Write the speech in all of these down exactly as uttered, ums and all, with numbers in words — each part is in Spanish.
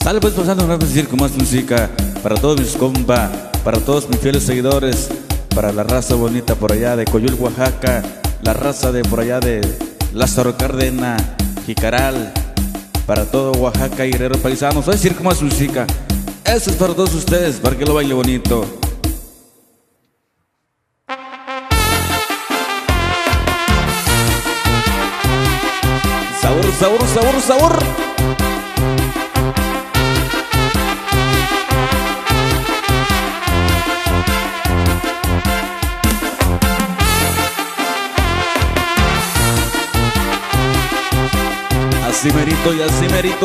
Sale pues pasando un rato decir con más música para todos mis compas, para todos mis fieles seguidores, para la raza bonita por allá de Coyul, Oaxaca, la raza de por allá de Lázaro Cárdenas, Jicaral, para todo Oaxaca y Guerrero Paisanos. Voy a decir con más música. Eso es para todos ustedes, para que lo baile bonito. Sabor, sabor, sabor, sabor. Así merito y así merito.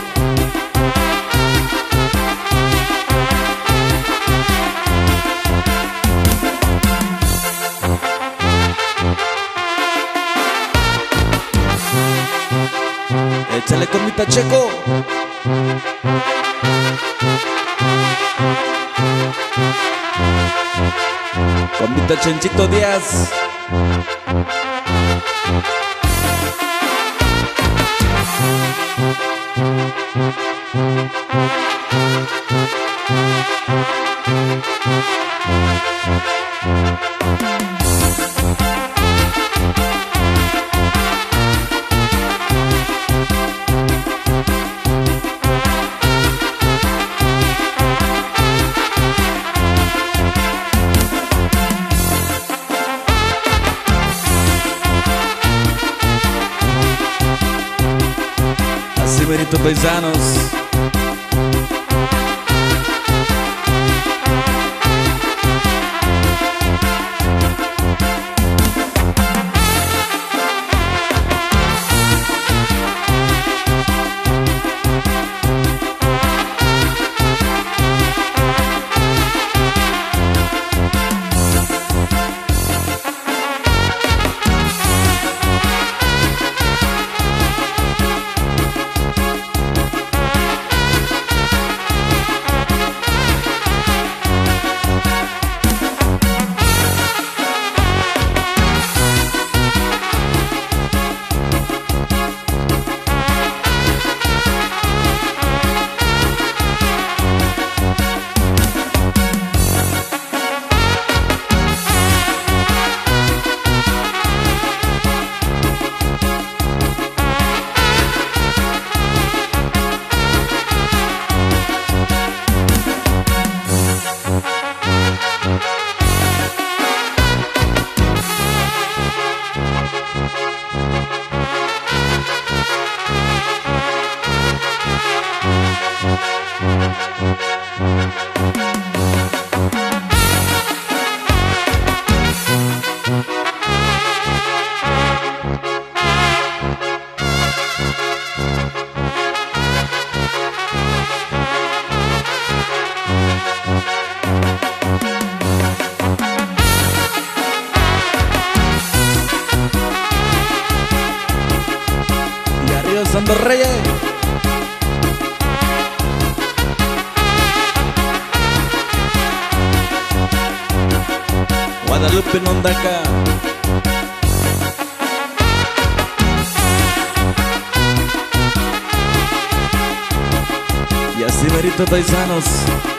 Échale con mi Pacheco. Con mi Tachenchito Díaz. Así merito, paisanos. Y arriba Santos Reyes. Guadalupe Nondaca. Y así merito, paisanos.